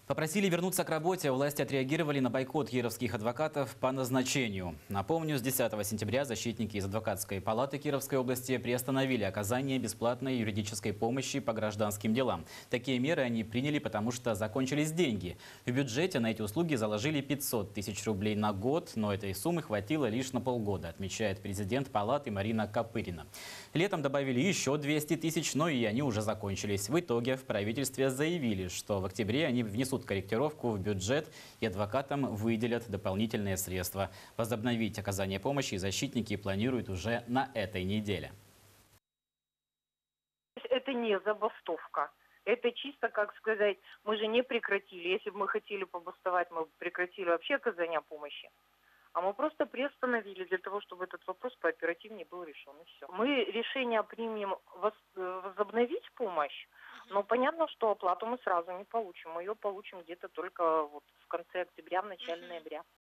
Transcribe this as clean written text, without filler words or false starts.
Попросили вернуться к работе, власти отреагировали на бойкот кировских адвокатов по назначению. Напомню, с 10 сентября защитники из адвокатской палаты Кировской области приостановили оказание бесплатной юридической помощи по гражданским делам. Такие меры они приняли, потому что закончились деньги. В бюджете на эти услуги заложили 500 тысяч рублей на год, но этой суммы хватило лишь на полгода, отмечает президент палаты Марина Копырина. Летом добавили еще 200 тысяч, но и они уже закончились. В итоге в правительстве заявили, что в октябре они внесут корректировку в бюджет и адвокатам выделят дополнительные средства. Возобновить оказание помощи защитники планируют уже на этой неделе. Это не забастовка. Это чисто, как сказать, мы же не прекратили. Если бы мы хотели побастовать, мы бы прекратили вообще оказание помощи. А мы просто приостановили для того, чтобы этот вопрос пооперативнее был решен. И все. Мы решение примем возобновить помощь, но понятно, что оплату мы сразу не получим. Мы ее получим где-то только вот в конце октября, в начале ноября.